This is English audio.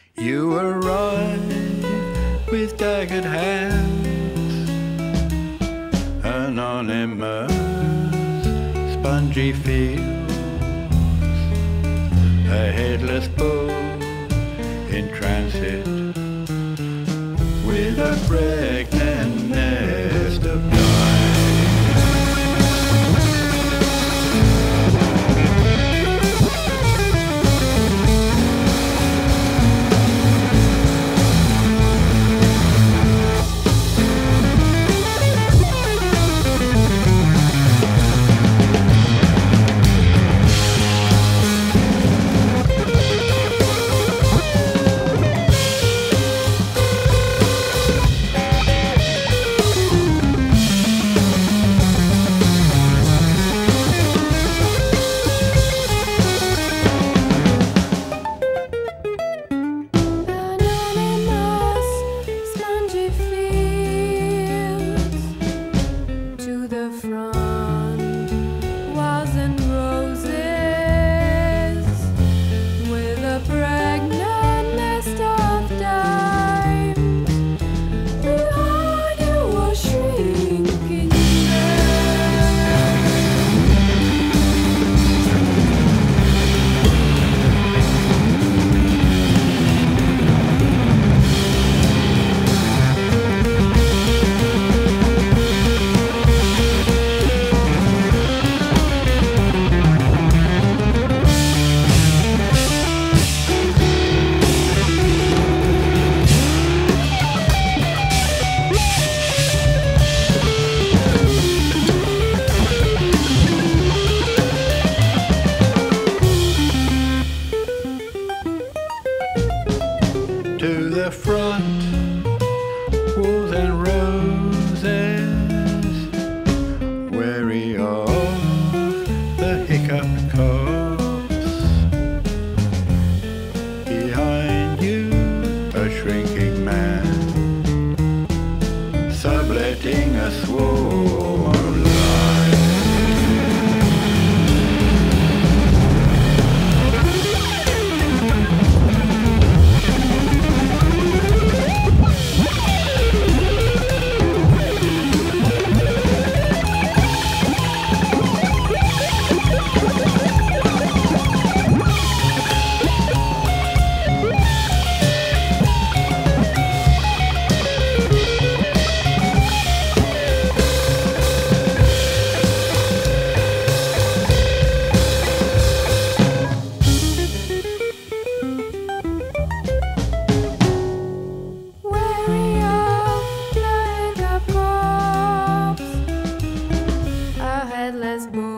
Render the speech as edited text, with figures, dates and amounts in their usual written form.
You arrive with daggered hands, anonymous, spongy fields, a headless bull in transit, with a pregnant nest of time. To the front, walls and roses, wary of the hiccup cops. Behind you, a shrinking man, subletting a swarm of lies. Let's